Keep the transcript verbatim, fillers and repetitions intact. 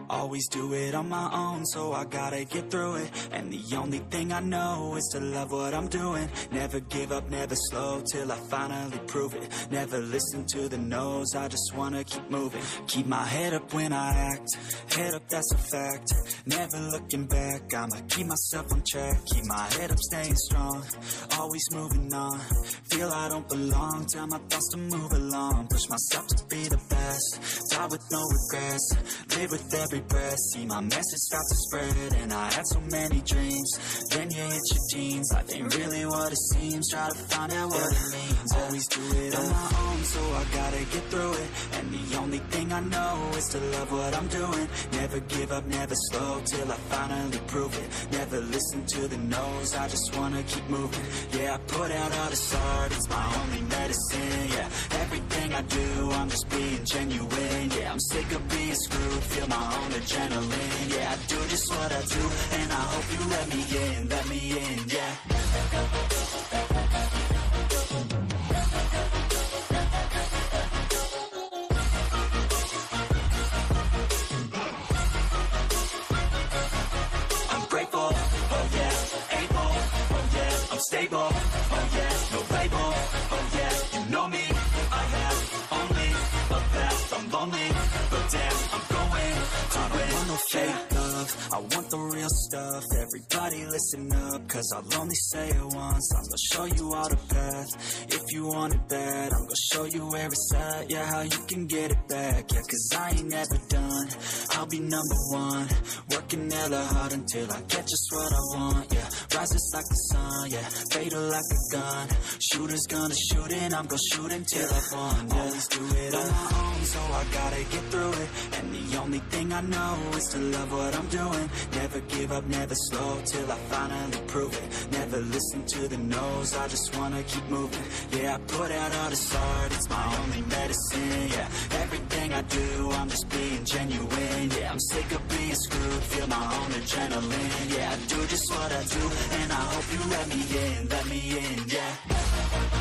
Always do it on my own, so I gotta get through it. And the only thing I know is to love what I'm doing. Never give up, never slow, till I finally prove it. Never listen to the no's, I just wanna keep moving. Keep my head up when I act, head up, that's a fact. Never looking back, I'ma keep myself on track. Keep my head up, staying strong, always moving on. Feel I don't belong, tell my thoughts to move along. Push myself to be the best, die with no regrets. Live with every breath, see my message start to spread. And I had so many dreams, then you hit your teens. Life ain't really what it seems, try to find out what it means. Always do it on my own, so I gotta get through it. And the only thing I know is to love what I'm doing. Never give up, never slow, till I finally prove it. Never listen to the no's, I just wanna keep moving. Yeah, I put out all this art, it's my only medicine. Yeah, everything I do, I'm just being genuine. Yeah, I'm sick of being screwed, feel my own adrenaline. Yeah, I do just what I do, and I hope you let me in, let me in, yeah. Stable, oh yeah, no label, oh yeah, you know me, I have only a path, I'm lonely, but damn, I'm going to win. I don't want no fake love, I want the real stuff. Everybody listen up, cause I'll only say it once. I'm gonna show you all the path, if you want it bad. I'm gonna show you where it's at, yeah, how you can get it back. Yeah, cause I ain't never done, I'll be number one. Working hella hard until I get just what I want, yeah. Rises like the sun, yeah, fatal like a gun. Shooter's gonna shoot and I'm gonna shoot until I've won, yeah. Always do it on my own, so I gotta get through it. And the only thing I know is to love what I'm doing. Never give up, never slow, till I finally prove it. Never listen to the no's, I just wanna keep moving. Yeah, I put out all this art, it's my only medicine. Yeah, everything I do, I'm just being genuine. Yeah, I'm sick of being screwed, feel my own adrenaline. Yeah, I do just what I do, and I hope you let me in, let me in, yeah.